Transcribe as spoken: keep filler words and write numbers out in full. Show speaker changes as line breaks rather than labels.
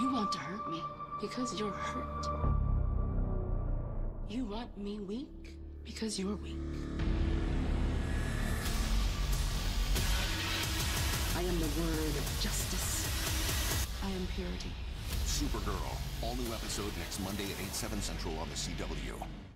You want to hurt me because you're hurt. You want me weak because you're weak. I am the word of justice. I am purity.
Supergirl. All new episode next Monday at eight, seven central on the C W.